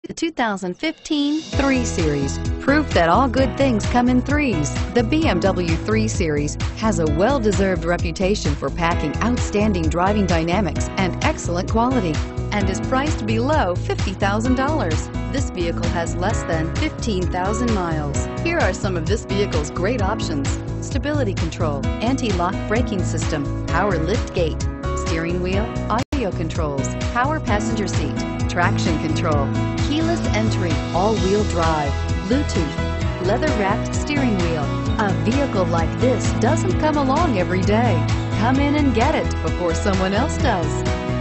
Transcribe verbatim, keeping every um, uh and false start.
The two thousand fifteen three Series. Proof that all good things come in threes. The B M W three Series has a well-deserved reputation for packing outstanding driving dynamics and excellent quality, and is priced below fifty thousand dollars. This vehicle has less than fifteen thousand miles. Here are some of this vehicle's great options: stability control, anti-lock braking system, power lift gate, steering wheel audio controls, power passenger seat, traction control, keyless entry, all-wheel drive, Bluetooth, leather-wrapped steering wheel. A vehicle like this doesn't come along every day. Come in and get it before someone else does.